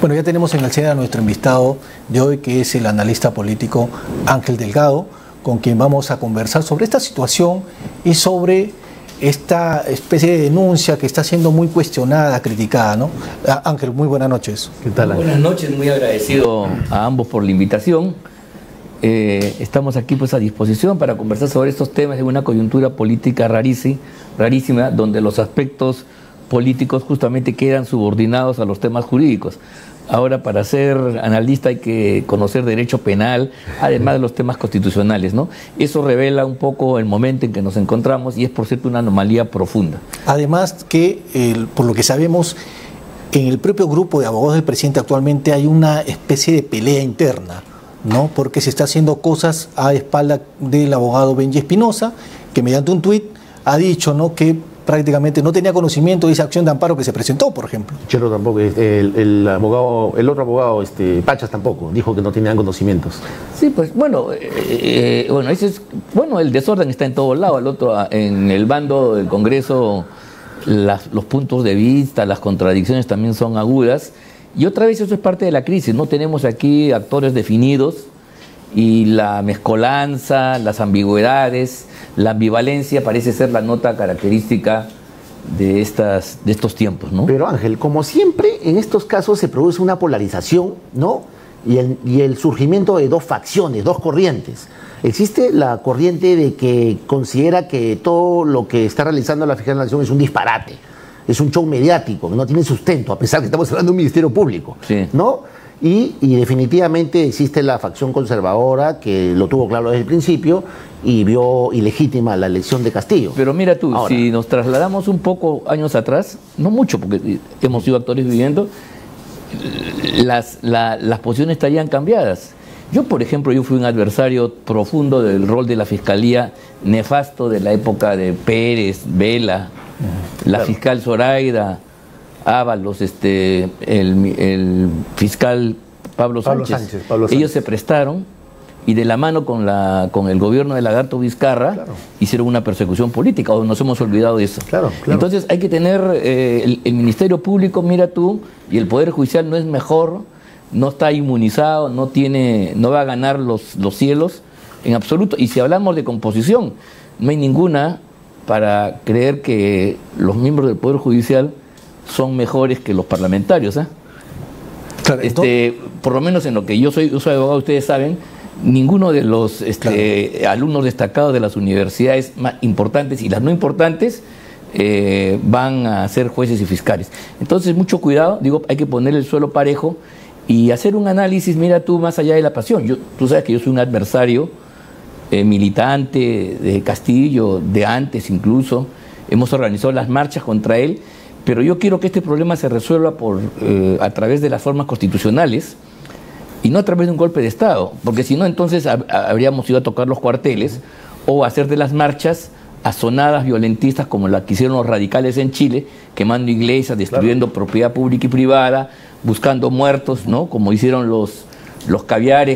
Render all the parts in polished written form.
Bueno, ya tenemos en el CEDA a nuestro invitado de hoy, que es el analista político Ángel Delgado, con quien vamos a conversar sobre esta situación y sobre esta especie de denuncia que está siendo muy cuestionada, criticada, ¿no? Ángel, muy buenas noches. ¿Qué tal, Ángel? Buenas noches, muy agradecido a ambos por la invitación. Estamos aquí pues a disposición para conversar sobre estos temas de una coyuntura política rarísima, donde los aspectos políticos justamente quedan subordinados a los temas jurídicos. Ahora, para ser analista hay que conocer derecho penal, además de los temas constitucionales, ¿no? Eso revela un poco el momento en que nos encontramos y es, por cierto, una anomalía profunda. Además que, por lo que sabemos, en el propio grupo de abogados del presidente actualmente hay una especie de pelea interna, ¿no? Porque se está haciendo cosas a espalda del abogado Benji Espinosa, que mediante un tuit ha dicho, ¿no?, que prácticamente no tenía conocimiento de esa acción de amparo que se presentó, por ejemplo. Chelo tampoco, el otro abogado, Pachas tampoco, dijo que no tenían conocimientos. Sí, pues bueno, ese es, el desorden está en todos lados. El otro, en el bando del Congreso, los puntos de vista, las contradicciones también son agudas. Y otra vez eso es parte de la crisis, no tenemos aquí actores definidos y la mezcolanza, las ambigüedades, la ambivalencia parece ser la nota característica de estos tiempos, ¿no? Pero Ángel, como siempre, en estos casos se produce una polarización, ¿no? Y el surgimiento de dos facciones, dos corrientes. Existe la corriente de que considera que todo lo que está realizando la Fiscalía de la Nación es un disparate, es un show mediático, que no tiene sustento, a pesar que estamos hablando de un ministerio público, sí, ¿no? Y definitivamente existe la facción conservadora que lo tuvo claro desde el principio y vio ilegítima la elección de Castillo. Pero mira tú, ahora, si nos trasladamos un poco años atrás, no mucho, porque hemos sido actores viviendo, las posiciones estarían cambiadas. Yo, por ejemplo, yo fui un adversario profundo del rol de la Fiscalía, nefasto de la época de Pérez, Vela, la fiscal Zoraida, Ábalos, el fiscal Pablo Sánchez. Ellos se prestaron y de la mano con el gobierno de Lagarto Vizcarra, claro, hicieron una persecución política, o nos hemos olvidado de eso. Claro. Entonces hay que tener el Ministerio Público, mira tú, y el Poder Judicial no es mejor, no está inmunizado, no va a ganar los cielos en absoluto. Y si hablamos de composición, no hay ninguna para creer que los miembros del Poder Judicial son mejores que los parlamentarios, ¿eh? Claro, por lo menos en lo que yo soy abogado, ustedes saben, ninguno de los alumnos destacados de las universidades más importantes y las no importantes van a ser jueces y fiscales. Entonces, mucho cuidado, hay que poner el suelo parejo y hacer un análisis, mira tú, más allá de la pasión. Tú sabes que yo soy un adversario militante de Castillo, de antes incluso, hemos organizado las marchas contra él, pero yo quiero que este problema se resuelva a través de las formas constitucionales y no a través de un golpe de Estado, porque si no, entonces habríamos ido a tocar los cuarteles o a hacer de las marchas azonadas violentistas como la que hicieron los radicales en Chile, quemando iglesias, destruyendo propiedad pública y privada, buscando muertos, ¿no? Como hicieron los caviares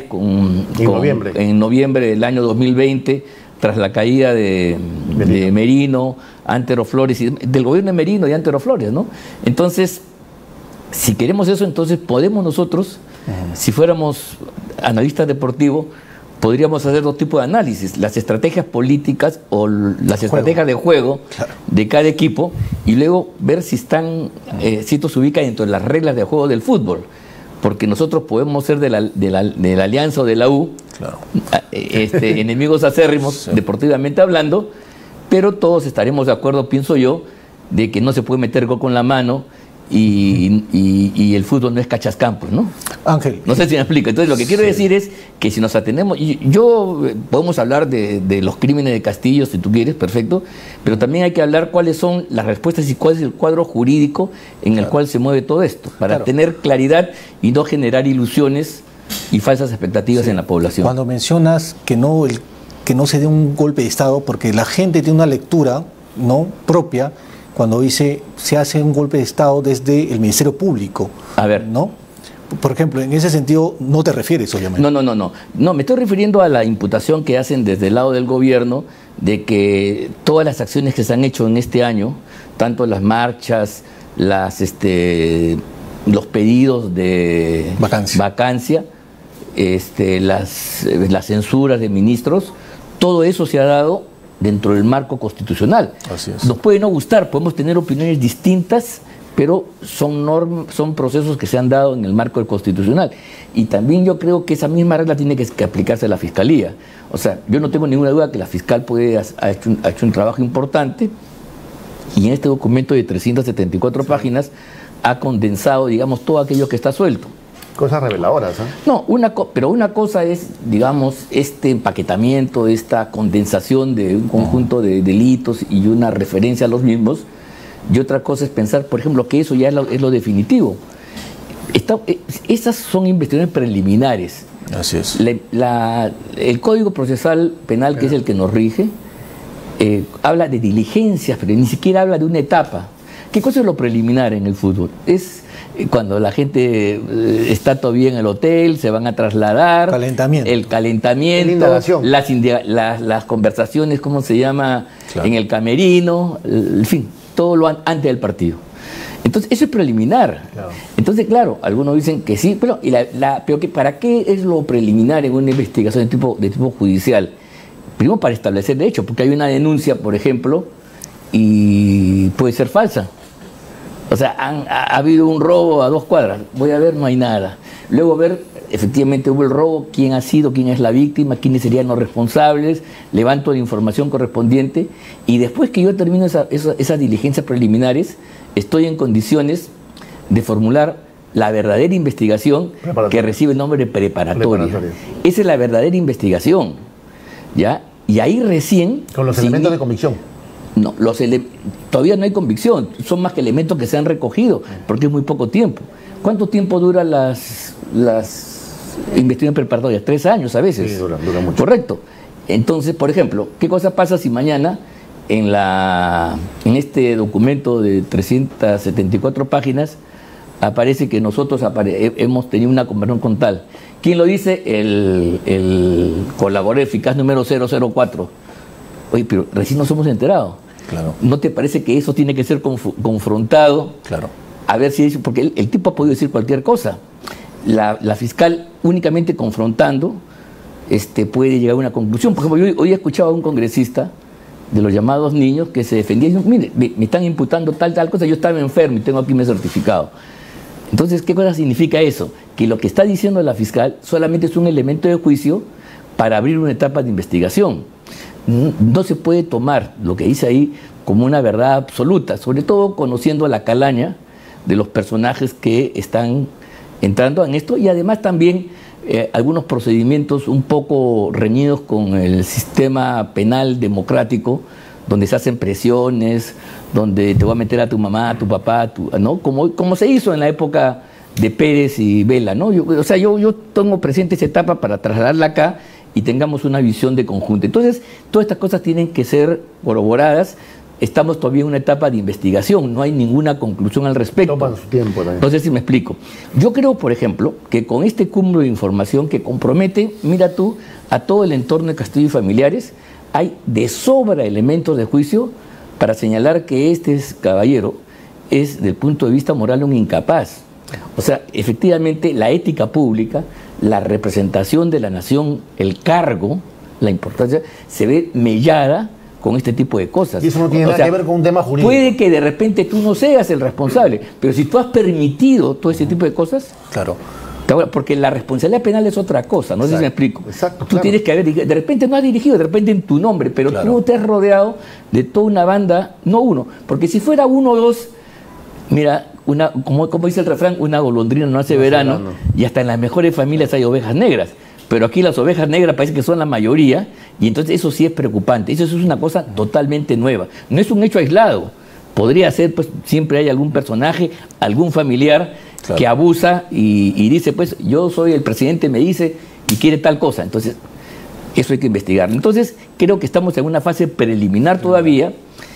en noviembre del año 2020, tras la caída de Merino, Antero Flores, del gobierno de Merino y Antero Flores, ¿no? Entonces, si queremos eso, entonces podemos nosotros, si fuéramos analistas deportivos, podríamos hacer dos tipos de análisis: las estrategias políticas o las estrategias de juego, claro, de cada equipo, y luego ver si esto se ubica dentro de las reglas de juego del fútbol. Porque nosotros podemos ser de la Alianza o de la U, claro, enemigos acérrimos, sí, deportivamente hablando, pero todos estaremos de acuerdo, pienso yo, de que no se puede meter gol con la mano y el fútbol no es cachascampos, ¿no? Ángel. No sé si me explico. Entonces, lo que quiero decir es que si nos atenemos, podemos hablar de los crímenes de Castillo, si tú quieres, perfecto, pero también hay que hablar cuáles son las respuestas y cuál es el cuadro jurídico en el cual se mueve todo esto, para tener claridad y no generar ilusiones y falsas expectativas en la población. Cuando mencionas que no se dé un golpe de Estado, porque la gente tiene una lectura, ¿no?, propia, cuando dice se hace un golpe de Estado desde el Ministerio Público. A ver, ¿no? Por ejemplo, en ese sentido no te refieres, obviamente. No, me estoy refiriendo a la imputación que hacen desde el lado del gobierno de que todas las acciones que se han hecho en este año, tanto las marchas, las los pedidos de vacancia, las censuras de ministros, todo eso se ha dado dentro del marco constitucional. Así es. Nos puede no gustar, podemos tener opiniones distintas, pero son procesos que se han dado en el marco del constitucional. Y también yo creo que esa misma regla tiene que aplicarse a la Fiscalía. O sea, yo no tengo ninguna duda que la fiscal ha hecho un trabajo importante, y en este documento de 374 páginas ha condensado, digamos, todo aquello que está suelto. Cosas reveladoras, ¿eh? No, pero una cosa es, digamos, este empaquetamiento, esta condensación de un conjunto de delitos y una referencia a los mismos, y otra cosa es pensar, por ejemplo, que eso ya es lo definitivo. Esas son investigaciones preliminares. Así es. El Código Procesal Penal, que es el que nos rige, habla de diligencias, pero ni siquiera habla de una etapa. ¿Qué cosa es lo preliminar en el fútbol? Es cuando la gente está todavía en el hotel, se van a trasladar. Calentamiento. El calentamiento, las conversaciones, ¿cómo se llama? Claro. En el camerino, en fin, todo lo antes del partido. Entonces, eso es preliminar. Claro. Entonces, claro, algunos dicen que sí, pero ¿para qué es lo preliminar en una investigación de tipo judicial? Primero, para establecer de hecho, porque hay una denuncia, por ejemplo, y puede ser falsa. O sea, ha habido un robo a 2 cuadras, voy a ver, no hay nada. Luego ver, efectivamente hubo el robo, quién ha sido, quién es la víctima, quiénes serían los responsables, levanto la información correspondiente, y después que yo termino esas diligencias preliminares, estoy en condiciones de formular la verdadera investigación que recibe el nombre de preparatoria. Esa es la verdadera investigación, ¿ya? Y ahí recién... Con los elementos de convicción. No, todavía no hay convicción, son más que elementos que se han recogido, porque es muy poco tiempo. ¿Cuánto tiempo duran las investigaciones preparatorias? 3 años a veces. Sí, dura mucho. Correcto. Entonces, por ejemplo, ¿qué cosa pasa si mañana en este documento de 374 páginas aparece que nosotros hemos tenido una conversación con tal? ¿Quién lo dice? El colaborador eficaz número 004. Oye, pero recién nos hemos enterado. Claro. ¿No te parece que eso tiene que ser confrontado? Claro. A ver si dice, porque el tipo ha podido decir cualquier cosa. La fiscal únicamente confrontando puede llegar a una conclusión. Por ejemplo, yo hoy he escuchado a un congresista de los llamados niños que se defendía y dijo, mire, me están imputando tal cosa, yo estaba enfermo y tengo aquí mi certificado. Entonces, ¿qué cosa significa eso? Que lo que está diciendo la fiscal solamente es un elemento de juicio para abrir una etapa de investigación. No se puede tomar lo que dice ahí como una verdad absoluta, sobre todo conociendo la calaña de los personajes que están entrando en esto, y además también algunos procedimientos un poco reñidos con el sistema penal democrático, donde se hacen presiones, donde te voy a meter a tu mamá, a tu papá, ¿no? Como se hizo en la época de Pérez y Vela, ¿no? Yo tengo presente esa etapa para trasladarla acá y tengamos una visión de conjunto. Entonces, todas estas cosas tienen que ser corroboradas. Estamos todavía en una etapa de investigación, no hay ninguna conclusión al respecto. Toma su tiempo también. No sé si me explico. Yo creo, por ejemplo, que con este cúmulo de información que compromete, mira tú, a todo el entorno de Castillo y familiares, hay de sobra elementos de juicio para señalar que este caballero es, desde el punto de vista moral, un incapaz. O sea, efectivamente, la ética pública, la representación de la nación, el cargo, la importancia, se ve mellada con este tipo de cosas. Y eso no tiene nada que ver con un tema jurídico. Puede que de repente tú no seas el responsable, pero si tú has permitido todo ese tipo de cosas... Claro. Porque la responsabilidad penal es otra cosa, no sé si me explico. Exacto, tú tienes que haber, de repente no has dirigido, de repente en tu nombre, pero tú te has rodeado de toda una banda, no uno, porque si fuera uno o dos, mira, como dice el refrán, una golondrina no hace verano, y hasta en las mejores familias hay ovejas negras, pero aquí las ovejas negras parece que son la mayoría, y entonces eso sí es preocupante, eso es una cosa totalmente nueva, no es un hecho aislado, podría ser, pues siempre hay algún personaje, algún familiar que abusa y dice, pues yo soy el presidente, me dice, y quiere tal cosa, entonces eso hay que investigar. Entonces creo que estamos en una fase preliminar todavía,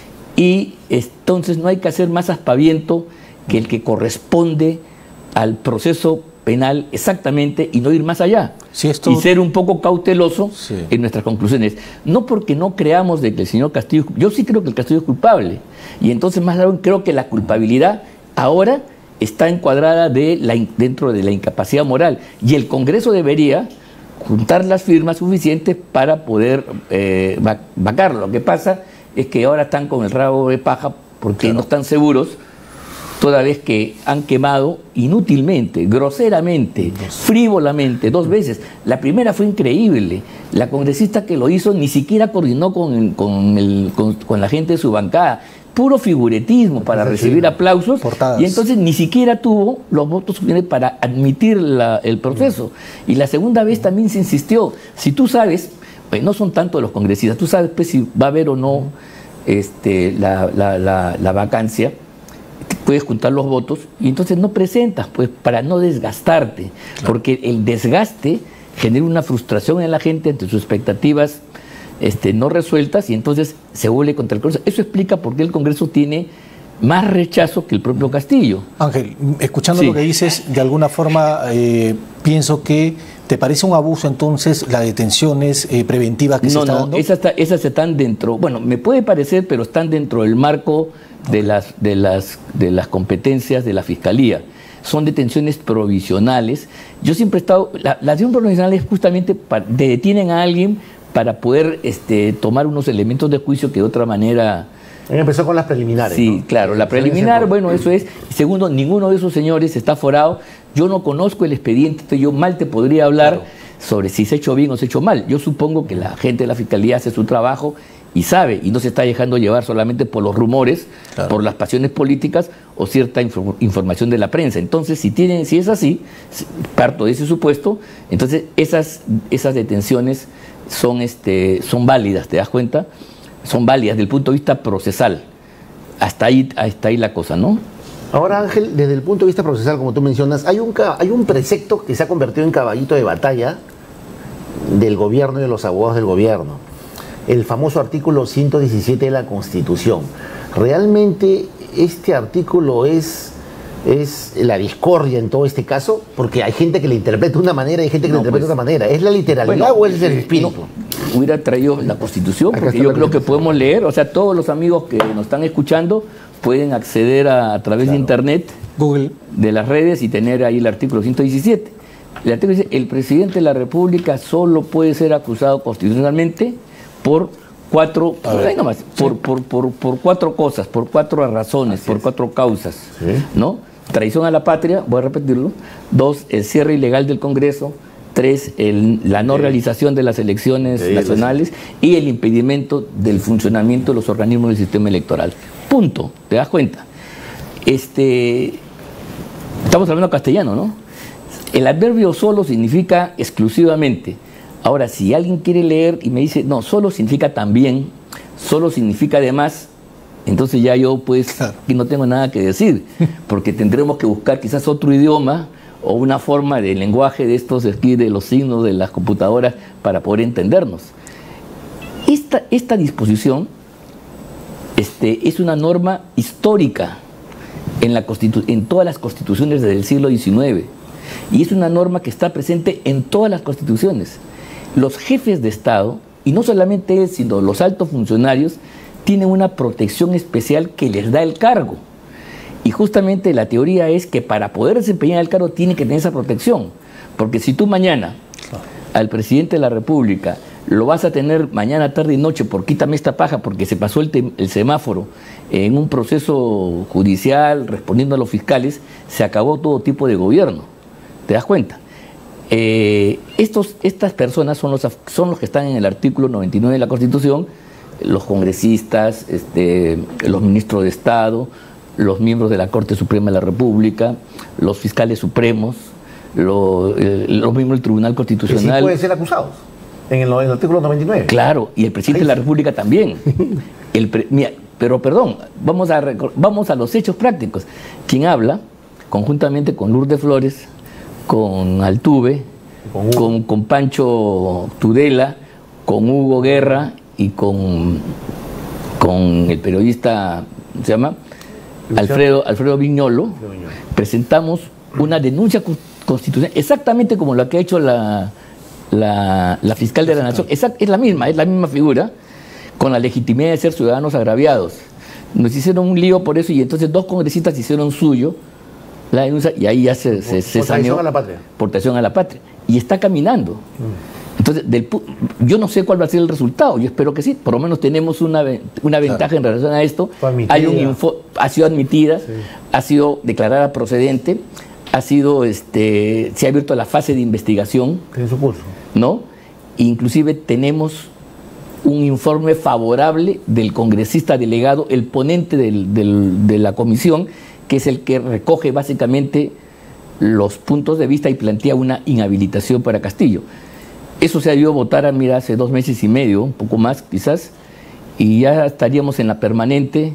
y entonces no hay que hacer más aspaviento que el que corresponde al proceso penal exactamente, y no ir más allá, y ser un poco cauteloso en nuestras conclusiones, no porque no creamos de que el señor Castillo, yo sí creo que el Castillo es culpable, y entonces más aún creo que la culpabilidad ahora está encuadrada dentro de la incapacidad moral, y el Congreso debería juntar las firmas suficientes para poder vacarlo. Lo que pasa es que ahora están con el rabo de paja porque no están seguros, toda vez que han quemado inútilmente, groseramente, frívolamente, 2 veces. La primera fue increíble. La congresista que lo hizo ni siquiera coordinó con la gente de su bancada. Puro figuretismo para recibir aplausos. Portadas. Y entonces ni siquiera tuvo los votos suficientes para admitir el proceso. Y la segunda vez también se insistió. Si tú sabes, pues no son tanto los congresistas, tú sabes pues, si va a haber o no la vacancia, puedes juntar los votos y entonces no presentas, pues para no desgastarte, porque el desgaste genera una frustración en la gente ante sus expectativas no resueltas y entonces se vuelve contra el Congreso. Eso explica por qué el Congreso tiene más rechazo que el propio Castillo. Ángel, escuchando lo que dices, de alguna forma pienso que ¿te parece un abuso entonces las detenciones preventivas que se están dando? Esas están dentro, bueno, me puede parecer, pero están dentro del marco de las competencias de la Fiscalía. Son detenciones provisionales. Yo siempre he estado, la detención provisional es justamente detienen a alguien para poder tomar unos elementos de juicio que de otra manera... Empezó con las preliminares. Sí, ¿no? claro, la preliminar, bueno, eso es. Segundo, ninguno de esos señores está forado. Yo no conozco el expediente, entonces yo mal te podría hablar sobre si se ha hecho bien o se ha hecho mal. Yo supongo que la gente de la Fiscalía hace su trabajo y sabe, y no se está dejando llevar solamente por los rumores, por las pasiones políticas o cierta información de la prensa. Entonces, si es así, parto de ese supuesto, entonces esas detenciones son válidas, ¿te das cuenta? Son válidas desde el punto de vista procesal. Hasta ahí la cosa, ¿no? Ahora, Ángel, desde el punto de vista procesal, como tú mencionas, hay un precepto que se ha convertido en caballito de batalla del gobierno y de los abogados del gobierno. El famoso artículo 117 de la Constitución. Realmente este artículo es la discordia en todo este caso, porque hay gente que le interpreta de una manera y hay gente que le interpreta de otra manera. ¿Es la literalidad o es el espíritu? Hubiera traído la Constitución, porque yo creo que podemos leer, o sea, todos los amigos que nos están escuchando pueden acceder a través de Internet, Google, de las redes y tener ahí el artículo 117. El artículo dice, el presidente de la República solo puede ser acusado constitucionalmente por cuatro cosas, por 4 razones, por 4 causas, ¿no? Traición a la patria, voy a repetirlo. 2, el cierre ilegal del Congreso. 3, la no realización de las elecciones nacionales y el impedimento del funcionamiento de los organismos del sistema electoral. Punto. ¿Te das cuenta? Estamos hablando castellano, ¿no? El adverbio solo significa exclusivamente. Ahora, si alguien quiere leer y me dice, no, solo significa también, solo significa además, entonces ya yo pues no tengo nada que decir, porque tendremos que buscar quizás otro idioma o una forma de lenguaje de estos aquí, de los signos de las computadoras, para poder entendernos. Esta disposición es una norma histórica en todas las constituciones del siglo XIX, y es una norma que está presente en todas las constituciones. Los jefes de Estado, y no solamente él, sino los altos funcionarios, tienen una protección especial que les da el cargo. Y justamente la teoría es que para poder desempeñar el cargo tiene que tener esa protección. Porque si tú mañana al presidente de la República lo vas a tener mañana, tarde y noche por quítame esta paja porque se pasó el semáforo en un proceso judicial respondiendo a los fiscales, se acabó todo tipo de gobierno. ¿Te das cuenta? Estas personas son los que están en el artículo 99 de la Constitución, los congresistas, los ministros de Estado, los miembros de la Corte Suprema de la República, los fiscales supremos, los miembros del Tribunal Constitucional. ¿Y sí pueden ser acusados en el artículo 99? Claro, y el presidente de la República también. Pero perdón, vamos a los hechos prácticos. Quien habla, conjuntamente con Lourdes Flores, con Altuve, con Pancho Tudela, con Hugo Guerra y con el periodista, ¿cómo se llama? Alfredo Viñolo, presentamos una denuncia constitucional, exactamente como la que ha hecho la fiscal de la Nación. Es la misma figura, con la legitimidad de ser ciudadanos agraviados. Nos hicieron un lío por eso y entonces 2 congresistas hicieron suyo la denuncia y ahí ya se Por saneó. traición a la patria. Por traición a la patria. Y está caminando. Entonces, yo no sé cuál va a ser el resultado, yo espero que sí, por lo menos tenemos una ventaja en relación a esto. Ha sido admitida, sí. Ha sido declarada procedente, se ha abierto la fase de investigación. Tiene su curso. ¿No? Inclusive tenemos un informe favorable del congresista delegado, el ponente de la comisión, que es el que recoge básicamente los puntos de vista y plantea una inhabilitación para Castillo. Eso se ha ido a votar hace 2 meses y medio, un poco más quizás, y ya estaríamos en la permanente,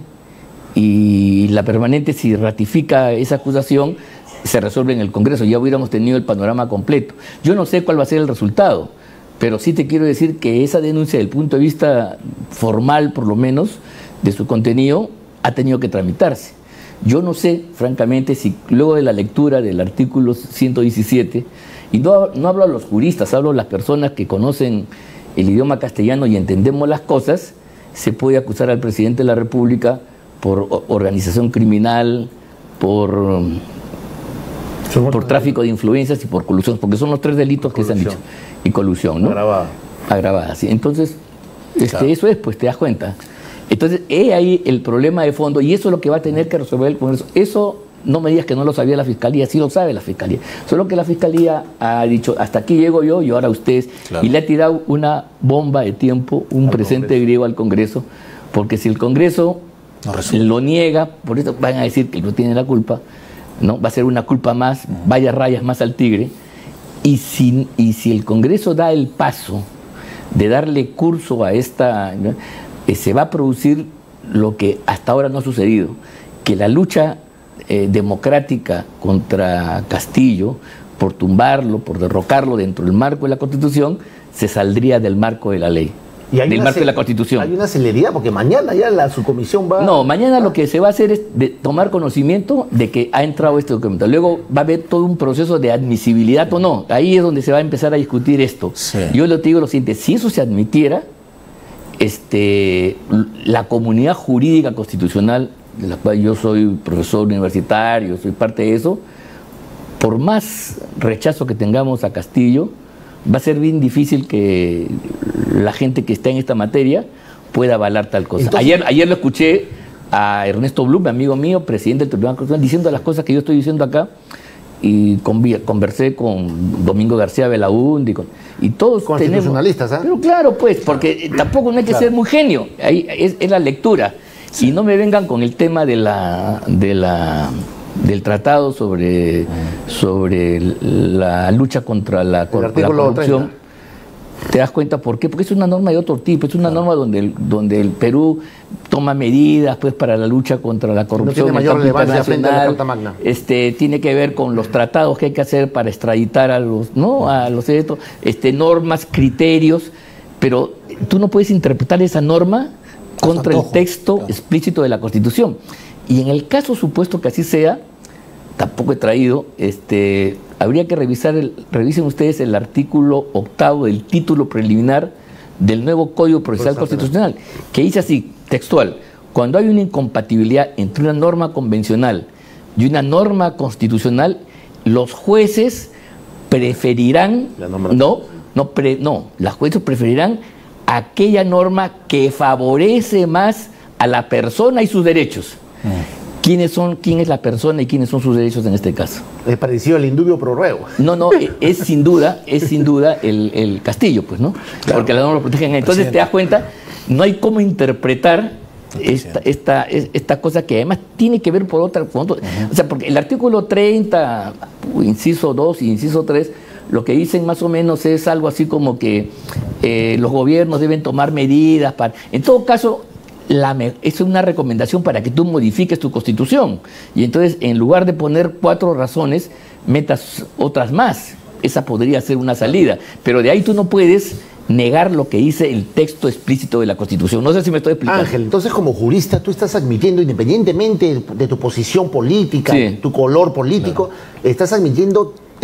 y la permanente, si ratifica esa acusación, se resuelve en el Congreso, ya hubiéramos tenido el panorama completo. Yo no sé cuál va a ser el resultado, pero sí te quiero decir que esa denuncia, desde el punto de vista formal, por lo menos, de su contenido, ha tenido que tramitarse. Yo no sé, francamente, si luego de la lectura del artículo 117, y no hablo a los juristas, hablo a las personas que conocen el idioma castellano y entendemos las cosas, se puede acusar al presidente de la República por organización criminal, por tráfico de influencias y por colusión, porque son los 3 delitos que se han dicho. Y colusión, ¿no? Agravada, sí. Entonces, claro. Eso es, pues te das cuenta. Entonces, ahí el problema de fondo, y eso es lo que va a tener que resolver el Congreso. Eso no me digas que no lo sabía la Fiscalía, sí lo sabe la Fiscalía. Solo que la Fiscalía ha dicho, hasta aquí llego yo y ahora ustedes, claro. Y le ha tirado una bomba de tiempo, un presente griego al Congreso, porque si el Congreso lo niega, por eso van a decir que no tiene la culpa, ¿no? Va a ser una culpa más, vaya rayas más al tigre, y si el Congreso da el paso de darle curso a esta, ¿no? Se va a producir lo que hasta ahora no ha sucedido, que la lucha democrática contra Castillo, por tumbarlo, por derrocarlo dentro del marco de la Constitución, se saldría del marco de la ley. Del marco de la Constitución. Hay una celeridad, porque mañana ya la subcomisión va... No, mañana lo que se va a hacer es tomar conocimiento de que ha entrado este documento. Luego va a haber todo un proceso de admisibilidad o no. Ahí es donde se va a empezar a discutir esto. Sí. Yo le digo lo siguiente, si eso se admitiera, la comunidad jurídica constitucional, de la cual yo soy profesor universitario, soy parte de eso, por más rechazo que tengamos a Castillo, va a ser bien difícil que la gente que está en esta materia pueda avalar tal cosa. Entonces, ayer lo escuché a Ernesto Blum, amigo mío, presidente del Tribunal Constitucional, diciendo las cosas que yo estoy diciendo acá, y conversé con Domingo García Belaúnde y todos constitucionalistas, tenemos... Pero claro, pues, porque tampoco no hay que ser muy genio, ahí es la lectura. Sí. Y no me vengan con el tema del tratado sobre la lucha contra la corrupción. 30. ¿Te das cuenta por qué? Porque es una norma de otro tipo, es una norma donde el Perú toma medidas pues para la lucha contra la corrupción. No tiene mayor relevancia frente a la Carta Magna. Tiene que ver con los tratados que hay que hacer para extraditar a los normas, criterios, pero tú no puedes interpretar esa norma contra el texto explícito de la Constitución. Y en el caso supuesto que así sea, tampoco he traído, habría que revisen ustedes el artículo 8 del título preliminar del nuevo Código Procesal Constitucional, que dice así, textual: cuando hay una incompatibilidad entre una norma convencional y una norma constitucional, los jueces preferirán, las jueces preferirán aquella norma que favorece más a la persona y sus derechos. ¿Quién es la persona y quiénes son sus derechos en este caso? Es parecido al indubio pro reo. No, es sin duda el Castillo, pues, ¿no? Claro. Porque la norma lo protegen. Entonces te das cuenta, no hay cómo interpretar esta cosa que además tiene que ver por otro. O sea, porque el artículo 30, inciso 2 y inciso 3, lo que dicen más o menos es algo así como que los gobiernos deben tomar medidas para... En todo caso, es una recomendación para que tú modifiques tu Constitución. Y entonces, en lugar de poner 4 razones, metas otras más. Esa podría ser una salida. Pero de ahí tú no puedes negar lo que dice el texto explícito de la Constitución. No sé si me estoy explicando. Ángel, entonces como jurista tú estás admitiendo, independientemente de tu posición política, tu color político, estás admitiendo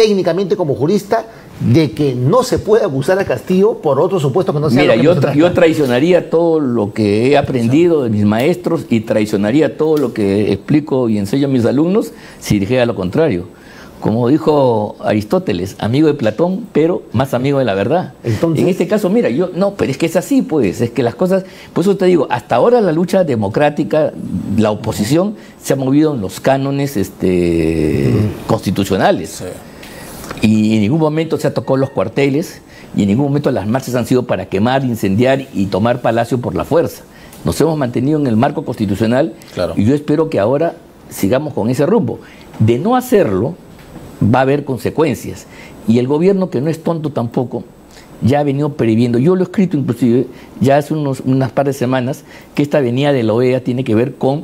técnicamente como jurista de que no se puede acusar a Castillo por otro supuesto que no sea? Mira, lo que yo traicionaría todo lo que he aprendido de mis maestros y traicionaría todo lo que explico y enseño a mis alumnos si dijera lo contrario. Como dijo Aristóteles, amigo de Platón, pero más amigo de la verdad. Entonces, en este caso, mira, pero es que es así, pues, es que las cosas, por eso te digo, hasta ahora la lucha democrática, la oposición se ha movido en los cánones constitucionales. Sí. Y en ningún momento se ha tocado los cuarteles, y en ningún momento las marchas han sido para quemar, incendiar y tomar Palacio por la fuerza. Nos hemos mantenido en el marco constitucional, Claro. y yo espero que ahora sigamos con ese rumbo. De no hacerlo, va a haber consecuencias. Y el gobierno, que no es tonto tampoco, ya ha venido previendo. Yo lo he escrito inclusive ya hace unas par de semanas, que esta venida de la OEA tiene que ver con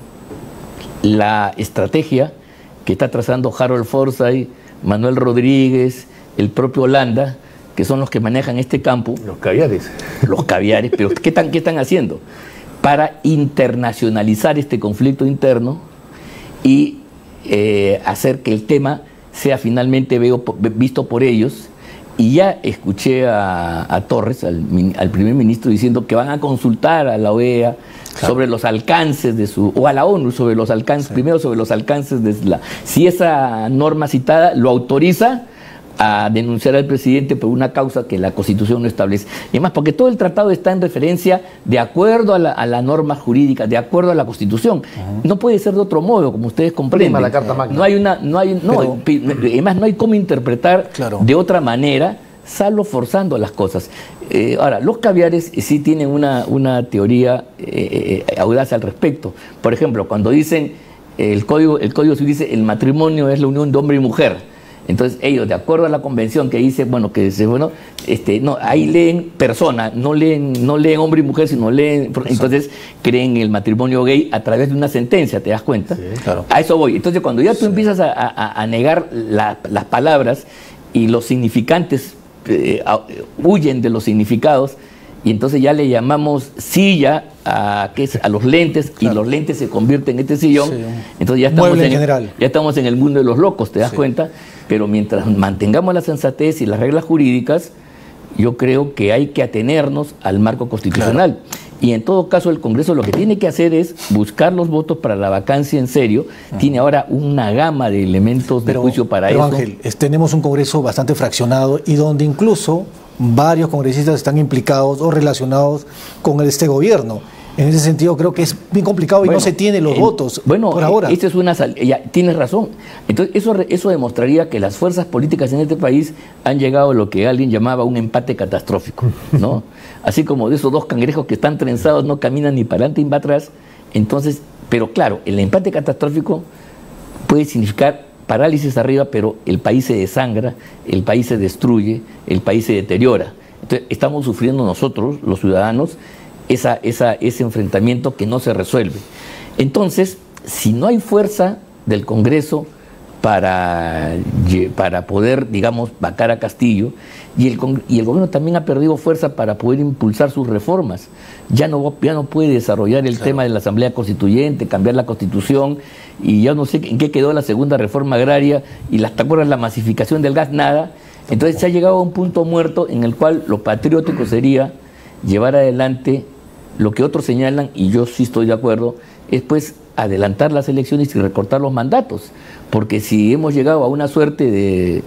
la estrategia que está trazando Harold Forsyth, Manuel Rodríguez, el propio Holanda, que son los que manejan este campo. los caviares. Los caviares, pero ¿qué están haciendo? Para internacionalizar este conflicto interno y hacer que el tema sea finalmente visto por ellos. Y ya escuché a Torres, al primer ministro, diciendo que van a consultar a la OEA sobre los alcances o a la ONU sobre los alcances, primero sobre los alcances si esa norma citada lo autoriza a denunciar al presidente por una causa que la Constitución no establece. Y además, porque todo el tratado está en referencia de acuerdo a la norma jurídica, de acuerdo a la Constitución. No puede ser de otro modo, como ustedes comprenden. La Carta Magna. Además no hay cómo interpretar Claro. de otra manera, salvo forzando las cosas. Ahora, los caviares sí tienen una teoría audaz al respecto. Por ejemplo, cuando dicen el código civil dice el matrimonio es la unión de hombre y mujer. Entonces ellos, de acuerdo a la convención que dice, ahí leen persona, no leen hombre y mujer, sino leen, entonces creen el matrimonio gay a través de una sentencia, ¿te das cuenta? Sí, claro. A eso voy. Entonces cuando ya tú empiezas a negar las palabras y los significantes huyen de los significados, y entonces ya le llamamos silla a los lentes, y los lentes se convierten en este sillón. Sí. Entonces ya estamos en el mundo de los locos, ¿te das cuenta? Pero mientras mantengamos la sensatez y las reglas jurídicas, yo creo que hay que atenernos al marco constitucional. Claro. Y en todo caso el Congreso lo que tiene que hacer es buscar los votos para la vacancia en serio. Tiene ahora una gama de elementos de juicio para eso. Ángel, tenemos un Congreso bastante fraccionado y donde incluso varios congresistas están implicados o relacionados con este gobierno. En ese sentido creo que es bien complicado y no se tienen los votos por ahora. Esta es tienes razón. Entonces eso demostraría que las fuerzas políticas en este país han llegado a lo que alguien llamaba un empate catastrófico, ¿no? Así como de esos dos cangrejos que están trenzados, no caminan ni para adelante ni para atrás. Entonces, pero claro, el empate catastrófico puede significar parálisis arriba, pero el país se desangra, el país se destruye, el país se deteriora. Entonces, estamos sufriendo nosotros, los ciudadanos, ese enfrentamiento que no se resuelve. Entonces, si no hay fuerza del Congreso para poder, digamos, vacar a Castillo, y el gobierno también ha perdido fuerza para poder impulsar sus reformas, ya no puede desarrollar el tema de la Asamblea Constituyente, cambiar la Constitución, y ya no sé en qué quedó la segunda reforma agraria, y ¿te acuerdas la masificación del gas? Nada. Entonces se ha llegado a un punto muerto en el cual lo patriótico sería llevar adelante lo que otros señalan, y yo sí estoy de acuerdo, es pues adelantar las elecciones y recortar los mandatos, porque si hemos llegado a una suerte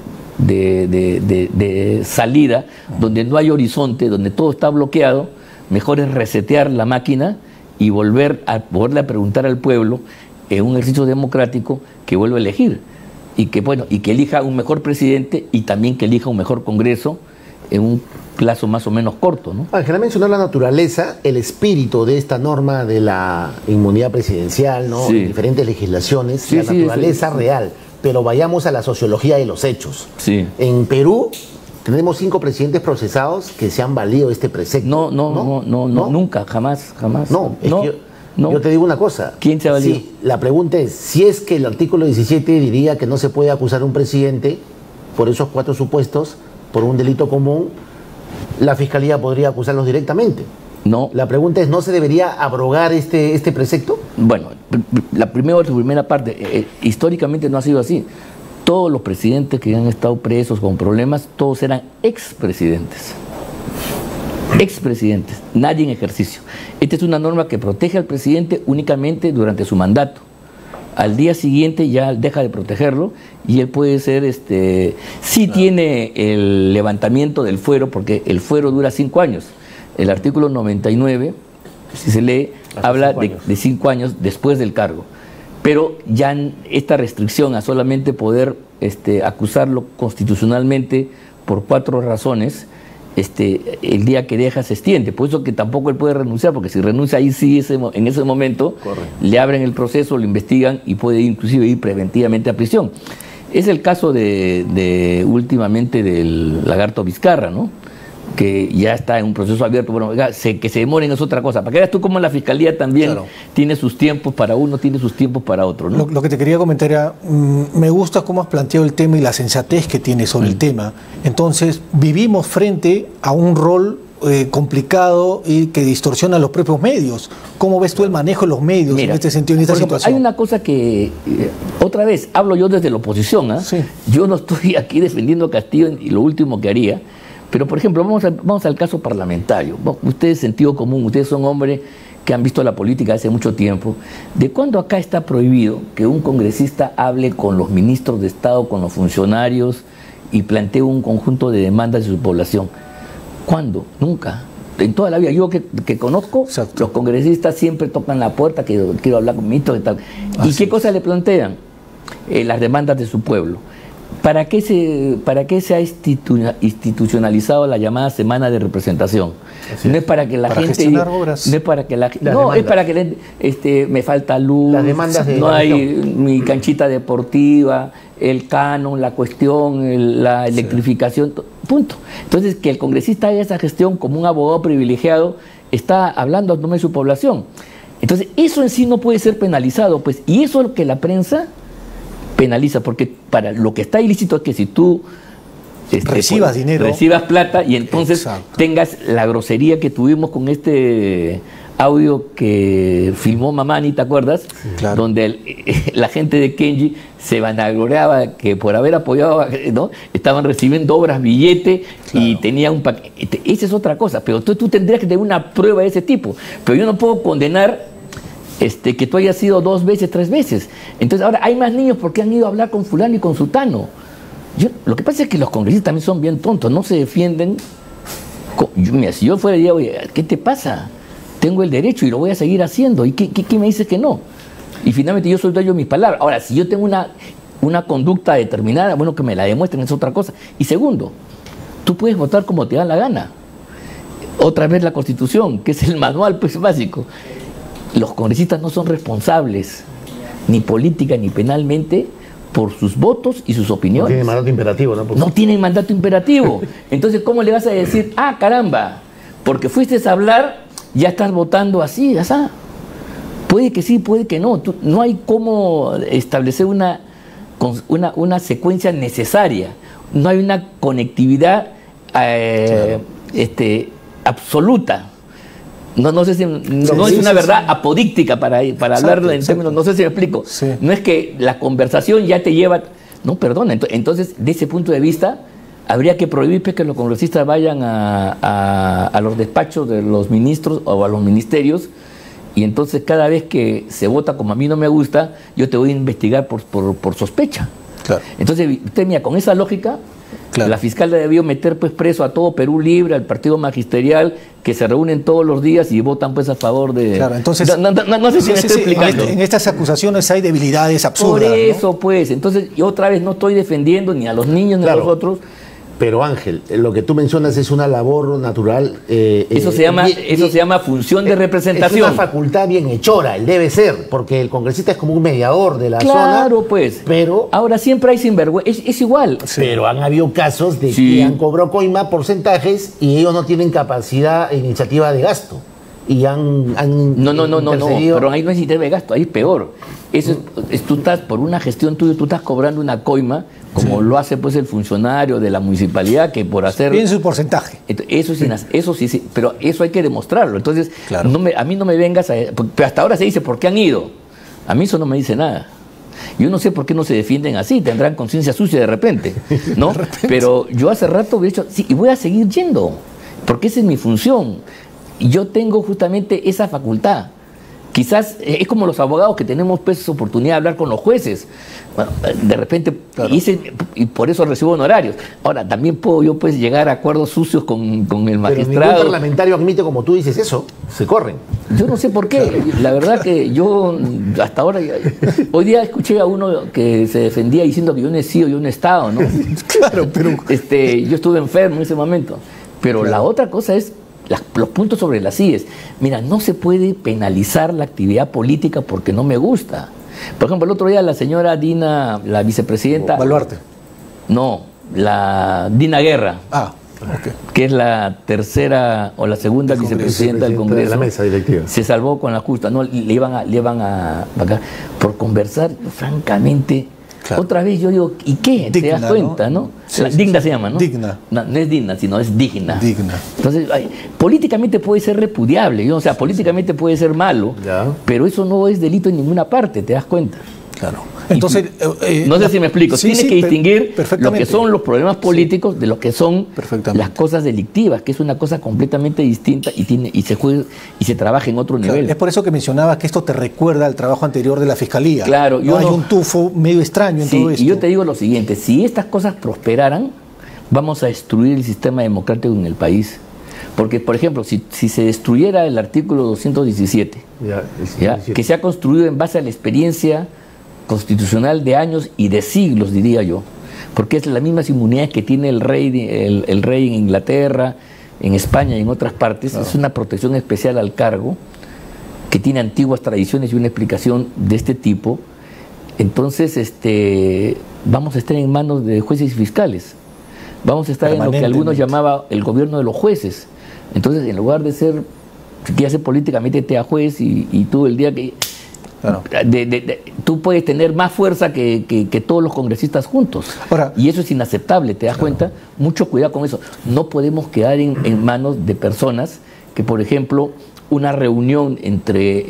de salida donde no hay horizonte, donde todo está bloqueado, mejor es resetear la máquina y volverle a preguntar al pueblo en un ejercicio democrático que vuelva a elegir y que elija un mejor presidente y también que elija un mejor Congreso en un plazo más o menos corto, ¿no? Ángel ha mencionado la naturaleza, el espíritu de esta norma de la inmunidad presidencial, ¿no? Sí. En diferentes legislaciones, Sí, la sí, naturaleza real. Pero vayamos a la sociología de los hechos. Sí. En Perú tenemos 5 presidentes procesados que se han valido este precepto. No, nunca, jamás. No, es que yo te digo una cosa. ¿Quién se ha valido? Sí, la pregunta es, si es que el artículo 17 diría que no se puede acusar a un presidente por esos 4 supuestos, por un delito común, la Fiscalía podría acusarlos directamente. No. La pregunta es, ¿no se debería abrogar este precepto? Bueno, la primera parte, históricamente no ha sido así. todos los presidentes que han estado presos con problemas, todos eran expresidentes. Expresidentes, nadie en ejercicio. Esta es una norma que protege al presidente únicamente durante su mandato. Al día siguiente ya deja de protegerlo y él puede ser, sí tiene el levantamiento del fuero, porque el fuero dura 5 años. El artículo 99, si se lee, habla de 5 años después del cargo. Pero ya esta restricción a solamente poder acusarlo constitucionalmente por 4 razones, el día que deja se extiende. Por eso que tampoco él puede renunciar, porque si renuncia ahí sí, en ese momento, le abren el proceso, lo investigan y puede inclusive ir preventivamente a prisión. Es el caso últimamente del Lagarto Vizcarra, ¿no? Que ya está en un proceso abierto. Bueno, que se demoren es otra cosa. Para que veas tú cómo la Fiscalía también tiene sus tiempos para uno, tiene sus tiempos para otro, ¿no? Lo que te quería comentar era, me gusta cómo has planteado el tema y la sensatez que tiene sobre el tema. Entonces, vivimos frente a un rol complicado y que distorsiona los propios medios. ¿Cómo ves tú el manejo de los medios en este sentido, en esta situación? Hay una cosa que, otra vez, hablo yo desde la oposición, ¿eh? Sí. Yo no estoy aquí defendiendo a Castillo y lo último que haría. Pero, por ejemplo, vamos al caso parlamentario. Ustedes, sentido común, ustedes son hombres que han visto la política hace mucho tiempo. ¿De cuándo acá está prohibido que un congresista hable con los ministros de Estado, con los funcionarios y plantee un conjunto de demandas de su población? ¿Cuándo? Nunca. En toda la vida, yo que conozco, los congresistas siempre tocan la puerta, que quiero hablar con ministros y tal. ¿Y qué cosas le plantean? Las demandas de su pueblo. ¿Para qué se ha institucionalizado la llamada semana de representación? No es para que la gente diga, obras. No es para que la gente, no, es para que me falta luz, las demandas no hay mi canchita deportiva, el canon, la cuestión, la electrificación, punto. Entonces, que el congresista haga esa gestión como un abogado privilegiado, está hablando a nombre de su población. Entonces, eso en sí no puede ser penalizado, pues, y eso es lo que la prensa penaliza, porque para lo que está ilícito es que si tú recibas dinero, recibas plata y entonces tengas la grosería que tuvimos con este audio que filmó Mamani, ¿te acuerdas? Sí, claro. Donde la gente de Kenji se vanagloriaba que por haber apoyado, ¿no? Estaban recibiendo obras, billete, y tenía un paquete. Esa es otra cosa, pero tú tendrías que tener una prueba de ese tipo. Pero yo no puedo condenar que tú hayas ido 2 veces, 3 veces. Entonces ahora hay más niños porque han ido a hablar con fulano y con sutano. Lo que pasa es que los congresistas también son bien tontos, no se defienden. Mira, si yo fuera diría, oye, ¿qué te pasa? Tengo el derecho y lo voy a seguir haciendo. ¿Y qué me dices que no? Y finalmente yo soy dueño de mis palabras. Ahora, si yo tengo una conducta determinada, bueno, que me la demuestren, es otra cosa. Y segundo, tú puedes votar como te da la gana. Otra vez la Constitución, que es el manual pues básico. Los congresistas no son responsables, ni política ni penalmente, por sus votos y sus opiniones. No tienen mandato imperativo, ¿no? No tienen mandato imperativo. Entonces, ¿cómo le vas a decir, caramba, porque fuiste a hablar, ya estás votando así, ya está? Puede que sí, puede que no. No hay cómo establecer una secuencia necesaria. No hay una conectividad absoluta. No sé si no es una verdad apodíctica para hablarlo en términos, no sé si me explico. Sí. No es que la conversación ya te lleva, no, perdón. Entonces, de ese punto de vista, habría que prohibir que los congresistas vayan a los despachos de los ministros o a los ministerios, y entonces cada vez que se vota como a mí no me gusta, yo te voy a investigar por sospecha. Claro. Entonces, usted mira, con esa lógica, claro, la fiscal debió meter pues preso a todo Perú Libre, al partido magisterial, que se reúnen todos los días y votan pues a favor de... Claro, entonces... No sé si me estoy explicando. En estas acusaciones hay debilidades absurdas. Por eso, ¿no? Pues, entonces yo otra vez no estoy defendiendo ni a los niños ni a los otros. Pero Ángel, lo que tú mencionas es una labor natural. Eso se llama función de representación. Es una facultad bienhechora, el debe ser, porque el congresista es como un mediador de la zona. Claro, pues. Pero ahora siempre hay sinvergüenza, es igual. Sí. Pero han habido casos de que han cobrado coima, porcentajes, y ellos no tienen capacidad e iniciativa de gasto. Y han No, pero ahí no es iniciativa de gasto, ahí es peor. Eso tú estás, por una gestión tuya, tú estás cobrando una coima, como lo hace pues el funcionario de la municipalidad, que por hacer... Bien su porcentaje. Eso sí, pero eso hay que demostrarlo. Entonces, claro, a mí no me vengas a... Pero hasta ahora se dice, ¿por qué han ido? A mí eso no me dice nada. Yo no sé por qué no se defienden así, tendrán conciencia sucia de repente, ¿no? Pero yo hace rato he dicho, sí, y voy a seguir yendo, porque esa es mi función. Y yo tengo justamente esa facultad. Quizás es como los abogados que tenemos pues oportunidad de hablar con los jueces. Bueno, de repente, claro. y por eso recibo honorarios. Ahora, también puedo yo pues llegar a acuerdos sucios con el magistrado. Pero ningún parlamentario admite, como tú dices, eso. Se corren. Yo no sé por qué. Claro. La verdad que yo hasta ahora... Hoy día escuché a uno que se defendía diciendo que yo no he sido, yo no he estado, ¿no? Claro, pero... yo estuve enfermo en ese momento. Pero claro. La otra cosa es... los puntos sobre las IES. Mira, no se puede penalizar la actividad política porque no me gusta. Por ejemplo, el otro día la señora Dina, la vicepresidenta... Baluarte. No, la Dina Guerra. Ah, ok. Que es la tercera o la segunda vicepresidenta del Congreso. De la mesa directiva. Se salvó con la justa. No, le iban a vacar por conversar, francamente... Claro. Otra vez yo digo, ¿y qué? Digna, ¿te das cuenta, no? Sí, digna se llama, ¿no? Digna. No es digna, sino es digna. Digna. Entonces, políticamente puede ser repudiable, o sea, políticamente puede ser malo, ya. Pero eso no es delito en ninguna parte, ¿te das cuenta? Claro. Entonces, no sé si me explico. Sí, Tienes que distinguir lo que son los problemas políticos sí. de lo que son las cosas delictivas, que es una cosa completamente distinta y se trabaja en otro nivel. Claro, es por eso que mencionaba que esto te recuerda al trabajo anterior de la Fiscalía. Claro. Hay un tufo medio extraño en todo esto. Y yo te digo lo siguiente, si estas cosas prosperaran, vamos a destruir el sistema democrático en el país. Porque, por ejemplo, si se destruyera el artículo 217, que se ha construido en base a la experiencia constitucional de años y de siglos, diría yo, porque es la misma inmunidad que tiene el rey en Inglaterra, en España y en otras partes. Claro. Es una protección especial al cargo que tiene antiguas tradiciones y una explicación de este tipo. Entonces vamos a estar en manos de jueces y fiscales, vamos a estar en lo que algunos llamaban el gobierno de los jueces. Entonces, en lugar de ser, si quieres hacer política, métete a juez y tú el día que... Claro. Tú puedes tener más fuerza que todos los congresistas juntos. Ahora, y eso es inaceptable, ¿te das cuenta? Mucho cuidado con eso. No podemos quedar en manos de personas que, por ejemplo, una reunión entre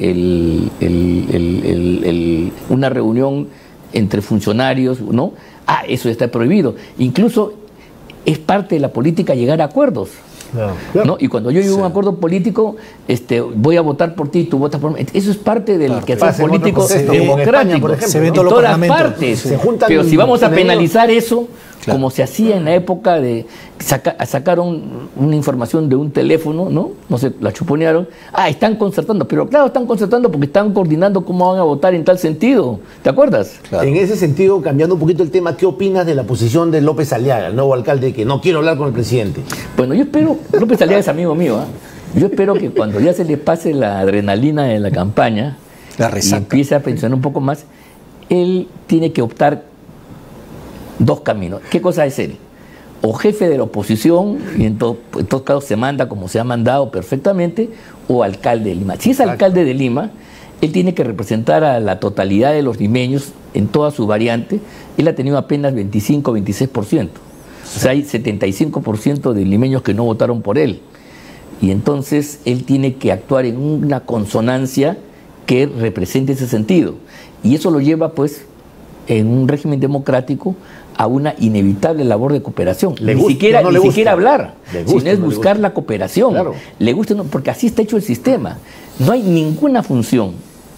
una reunión entre funcionarios, ¿no? Eso está prohibido. Incluso es parte de la política llegar a acuerdos. Claro. ¿No? Y cuando yo llego a un acuerdo político, voy a votar por ti, tú votas por mí. Eso es parte del quehacer político democrático. En todas partes. Pero si vamos a penalizar eso, claro, como se hacía en la época de... sacaron una información de un teléfono, no sé, la chuponearon. Están concertando. Pero claro, están concertando porque están coordinando cómo van a votar en tal sentido. ¿Te acuerdas? Claro. En ese sentido, cambiando un poquito el tema, ¿qué opinas de la posición de López Aliaga, el nuevo alcalde, que no quiero hablar con el presidente? Bueno, yo espero... López Aliaga es amigo mío, Yo espero que cuando ya se le pase la adrenalina de la campaña y empiece a pensar un poco más, él tiene que optar dos caminos. ¿Qué cosa es él? O jefe de la oposición, y en todos casos se manda como se ha mandado perfectamente, o alcalde de Lima. Si es alcalde de Lima, él tiene que representar a la totalidad de los limeños en toda su variante. Él ha tenido apenas 25-26%. O sea, hay 75% de limeños que no votaron por él. Y entonces él tiene que actuar en una consonancia que represente ese sentido. Y eso lo lleva, pues, en un régimen democrático a una inevitable labor de cooperación. Ni siquiera hablar, sino es buscar la cooperación. Claro. Le gusta, porque así está hecho el sistema. No hay ninguna función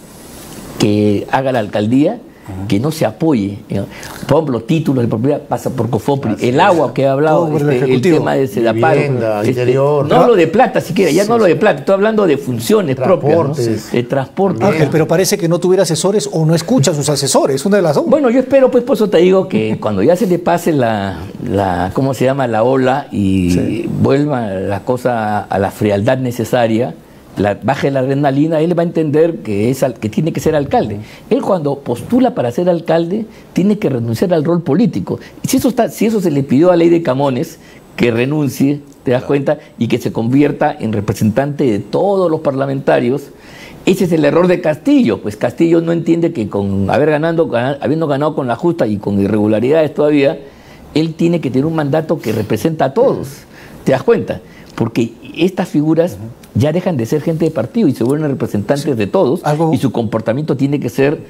que haga la alcaldía que no se apoye. Por ejemplo, títulos de propiedad pasa por COFOPRI, el agua que he hablado, el tema de Sedapal, interior, no hablo de plata siquiera, ya no hablo de plata, estoy hablando de funciones propias, ¿no? De transporte. Ángel, pero parece que no tuviera asesores o no escucha a sus asesores, una de las dos. Bueno, yo espero, pues por eso te digo que cuando ya se le pase ¿cómo se llama? La ola y vuelva la cosa a la frialdad necesaria, baje la adrenalina, él va a entender que tiene que ser alcalde. Él, cuando postula para ser alcalde, tiene que renunciar al rol político. Y si eso se le pidió a Ley de Camones, que renuncie, te das cuenta, y que se convierta en representante de todos los parlamentarios. Ese es el error de Castillo. Pues Castillo no entiende que habiendo ganado con la justa y con irregularidades todavía, él tiene que tener un mandato que representa a todos. ¿Te das cuenta? Porque estas figuras ya dejan de ser gente de partido y se vuelven representantes de todos, y su comportamiento tiene que ser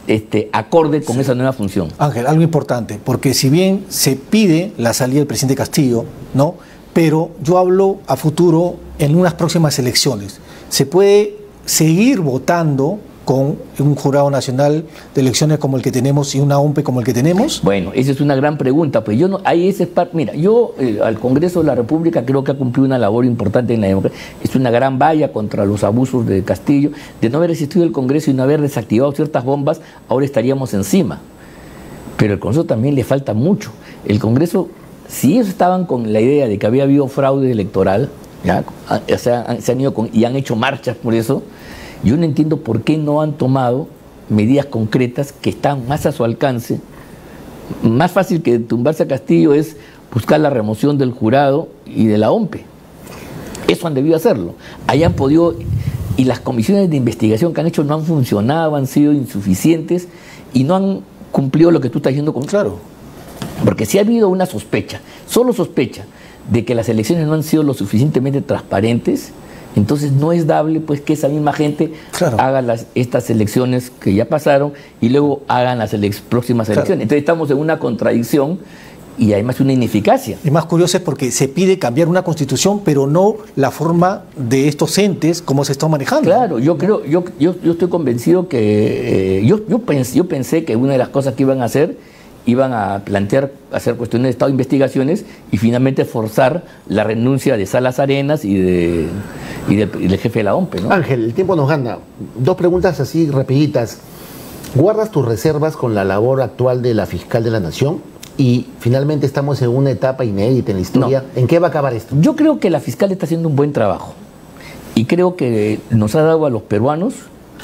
acorde con esa nueva función. Ángel, algo importante, porque si bien se pide la salida del presidente Castillo, ¿no? Pero yo hablo a futuro en unas próximas elecciones. ¿Se puede seguir votando con un jurado nacional de elecciones como el que tenemos y una OMPE como el que tenemos? Bueno, esa es una gran pregunta. Pues yo no, ahí ese mira, yo al Congreso de la República creo que ha cumplido una labor importante en la democracia. Es una gran valla contra los abusos de Castillo. De no haber existido el Congreso y no haber desactivado ciertas bombas, ahora estaríamos encima. Pero al Congreso también le falta mucho. El Congreso, si ellos estaban con la idea de que había habido fraude electoral, ¿ya? O sea, se han ido y han hecho marchas por eso. Yo no entiendo por qué no han tomado medidas concretas que están más a su alcance. Más fácil que tumbarse a Castillo es buscar la remoción del jurado y de la OMPE. Eso han debido hacerlo. Hayan podido, y las comisiones de investigación que han hecho no han funcionado, han sido insuficientes y no han cumplido lo que tú estás diciendo con... Claro. Porque si ha habido una sospecha, solo sospecha, de que las elecciones no han sido lo suficientemente transparentes, entonces no es dable pues que esa misma gente haga estas elecciones que ya pasaron y luego hagan las próximas elecciones. Entonces estamos en una contradicción y además una ineficacia. Y más curioso es porque se pide cambiar una constitución, pero no la forma de estos entes como se está manejando. Claro, yo creo, yo estoy convencido que yo pensé que una de las cosas que iban a hacer iban a plantear, hacer cuestiones de Estado de investigaciones y finalmente forzar la renuncia de Salas Arenas y del jefe de la OMPE, ¿no? Ángel, el tiempo nos gana. Dos preguntas así rapiditas. ¿Guardas tus reservas con la labor actual de la fiscal de la Nación? Y finalmente estamos en una etapa inédita en la historia. No. ¿En qué va a acabar esto? Yo creo que la fiscal está haciendo un buen trabajo y creo que nos ha dado a los peruanos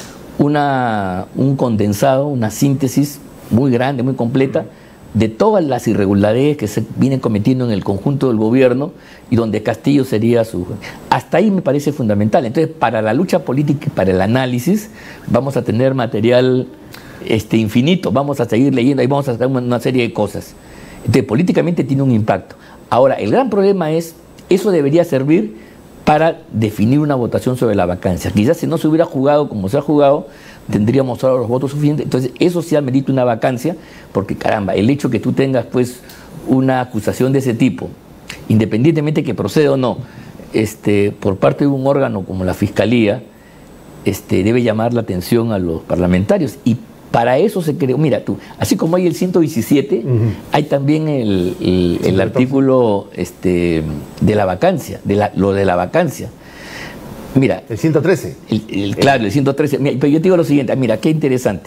un condensado, una síntesis muy grande, muy completa, de todas las irregularidades que se vienen cometiendo en el conjunto del gobierno y donde Castillo sería su... Hasta ahí me parece fundamental. Entonces, para la lucha política y para el análisis, vamos a tener material infinito, vamos a seguir leyendo, ahí vamos a hacer una serie de cosas. Entonces, políticamente tiene un impacto. Ahora, el gran problema es, eso debería servir para definir una votación sobre la vacancia. Quizás si no se hubiera jugado como se ha jugado, tendríamos ahora los votos suficientes. Entonces, eso sí amerita una vacancia, porque caramba, el hecho que tú tengas pues una acusación de ese tipo, independientemente que procede o no, por parte de un órgano como la Fiscalía, debe llamar la atención a los parlamentarios. Y para eso se creó, mira tú, así como hay el 117, hay también el artículo de la vacancia, lo de la vacancia. Mira, el 113. Claro, el 113. Mira, pero yo te digo lo siguiente, mira, qué interesante.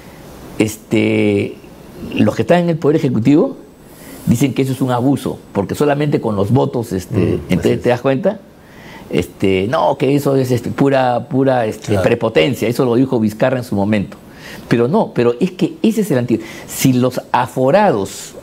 Los que están en el Poder Ejecutivo dicen que eso es un abuso, porque solamente con los votos, entonces te das cuenta, no, que eso es pura claro, prepotencia, eso lo dijo Vizcarra en su momento. Pero no, pero es que ese es el antiguo. Si los aforados,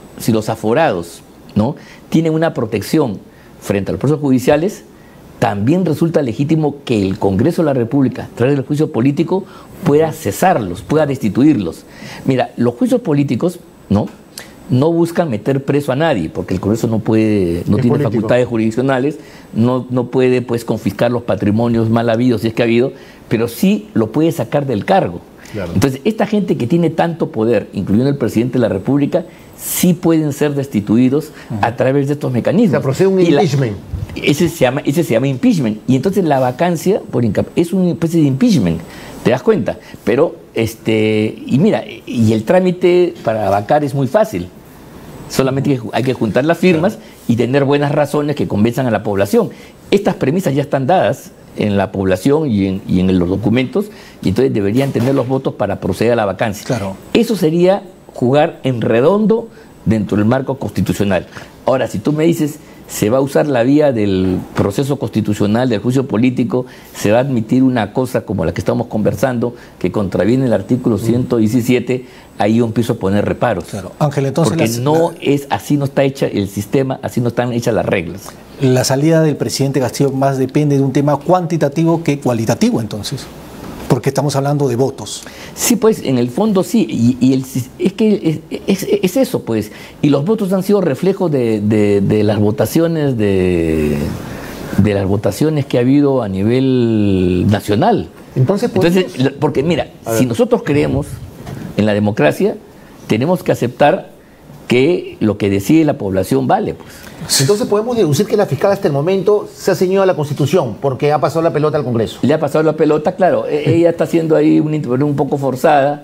¿no?, tienen una protección frente a los procesos judiciales, también resulta legítimo que el Congreso de la República, a través del juicio político, pueda cesarlos, pueda destituirlos. Mira, los juicios políticos no buscan meter preso a nadie, porque el Congreso no tiene político, facultades jurisdiccionales, no puede pues confiscar los patrimonios mal habidos, si es que ha habido, pero sí lo puede sacar del cargo. Claro. Entonces, esta gente que tiene tanto poder, incluyendo el presidente de la República, sí pueden ser destituidos a través de estos mecanismos. O sea, procede un impeachment. Ese se llama impeachment. Y entonces la vacancia es una especie de impeachment, ¿te das cuenta? Pero, y mira, y el trámite para vacar es muy fácil. Solamente hay que juntar las firmas y tener buenas razones que convenzan a la población. Estas premisas ya están dadas en la población y en los documentos, y entonces deberían tener los votos para proceder a la vacancia. Claro. Eso sería jugar en redondo dentro del marco constitucional. Ahora, si tú me dices, se va a usar la vía del proceso constitucional, del juicio político, se va a admitir una cosa como la que estamos conversando, que contraviene el artículo 117, ahí yo empiezo a poner reparos. Claro. Ángel, entonces... Porque así no está hecha el sistema, así no están hechas las reglas. La salida del presidente Castillo más depende de un tema cuantitativo que cualitativo, entonces, porque estamos hablando de votos. Sí, pues, en el fondo sí, es que es eso, pues, y los votos han sido reflejos de las votaciones de las votaciones que ha habido a nivel nacional. Entonces, porque mira, si nosotros creemos en la democracia tenemos que aceptar que lo que decide la población vale, pues. Entonces podemos deducir que la fiscal hasta el momento se ha ceñido a la Constitución porque ha pasado la pelota al Congreso. Le ha pasado la pelota, claro, ella está haciendo ahí una intervención un poco forzada.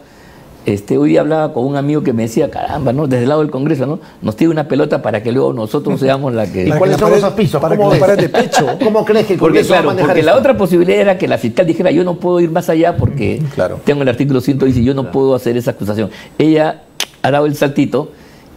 Hoy día hablaba con un amigo que me decía, caramba, ¿no? Desde el lado del Congreso, ¿no? Nos tira una pelota para que luego nosotros seamos la que... ¿Y cuáles son los apisos? Para que la pared de pecho. ¿Cómo crees que el Porque Congreso va a claro, manejar porque esto? la otra posibilidad era que la fiscal dijera, yo no puedo ir más allá porque Claro. tengo el artículo 110 y yo no puedo hacer esa acusación. Ella ha dado el saltito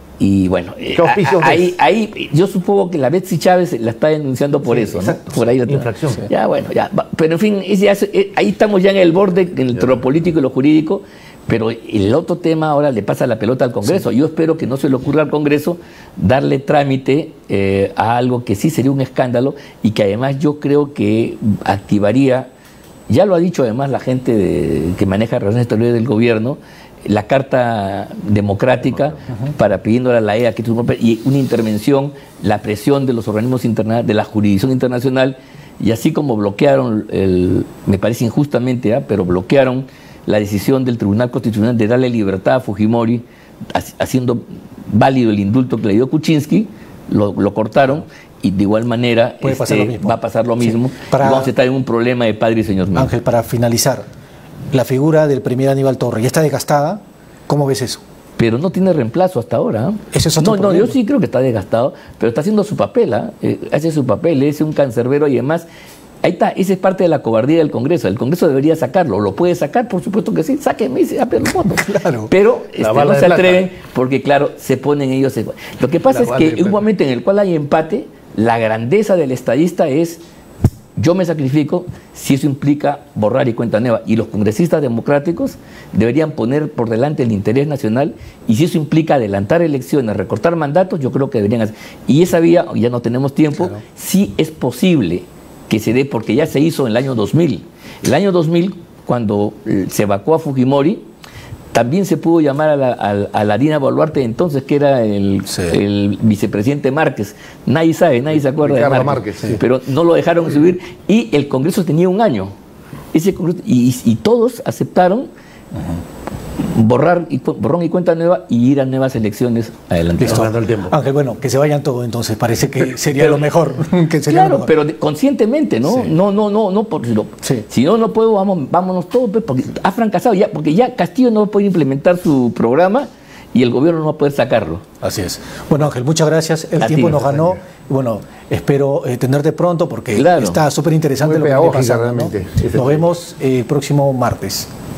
y bueno, auspicios ahí yo supongo que la Betsy Chávez la está denunciando por eso, ¿no? exacto. Por ahí Infracción. Ya, bueno, ya. Pero en fin, ahí estamos ya en el borde entre lo político y lo jurídico. Pero el otro tema ahora le pasa la pelota al Congreso. Sí. Yo espero que no se le ocurra al Congreso darle trámite a algo que sí sería un escándalo y que además yo creo que activaría, ya lo ha dicho además la gente que maneja relaciones exteriores del gobierno, la Carta Democrática para pidiéndole a la EA que y una intervención, la presión de los organismos internacionales, de la jurisdicción internacional, y así como bloquearon, me parece injustamente, pero bloquearon la decisión del Tribunal Constitucional de darle libertad a Fujimori, haciendo válido el indulto que le dio Kuczynski, lo cortaron y de igual manera va a pasar lo mismo. Sí. Y vamos a estar en un problema de padre y señor mío. Ángel, para finalizar, la figura del primer Aníbal Torre ya está desgastada. ¿Cómo ves eso? Pero no tiene reemplazo hasta ahora. Ese es otro no, problema. yo sí creo que está desgastado, pero está haciendo su papel, hace su papel, es un cancerbero y además. Ahí está, esa es parte de la cobardía del Congreso. El Congreso debería sacarlo. ¿Lo puede sacar? Por supuesto que sí. Sáquenme y se apen los votos. Claro. Pero no se atreven porque, claro, se ponen ellos... Lo que pasa es que en un momento en el cual hay empate, la grandeza del estadista es yo me sacrifico si eso implica borrar y cuenta nueva. Y los congresistas democráticos deberían poner por delante el interés nacional y si eso implica adelantar elecciones, recortar mandatos, yo creo que deberían hacer. Y esa vía, ya no tenemos tiempo, claro. Sí es posible que se dé, porque ya se hizo en el año 2000. El año 2000, cuando se evacuó a Fujimori, también se pudo llamar a la Dina Boluarte entonces, que era el vicepresidente Márquez. Nadie sabe, nadie se acuerda Ricardo de Márquez. Sí. Pero no lo dejaron subir y el Congreso tenía un año. Ese Congreso, y todos aceptaron borrón y cuenta nueva y ir a nuevas elecciones adelante. Listo. El tiempo. Ángel, bueno, que se vayan todos entonces, parece que sería lo mejor. Que sería claro, lo mejor. pero conscientemente, ¿no? Sí. No, porque sí. Si no puedo, vámonos todos, porque ha fracasado ya, porque ya Castillo no va a poder implementar su programa y el gobierno no va a poder sacarlo. Así es. Bueno, Ángel, muchas gracias. El tiempo nos ganó. Bueno, espero tenerte pronto porque está súper interesante lo que viene pasando, ¿no? Nos vemos el próximo martes.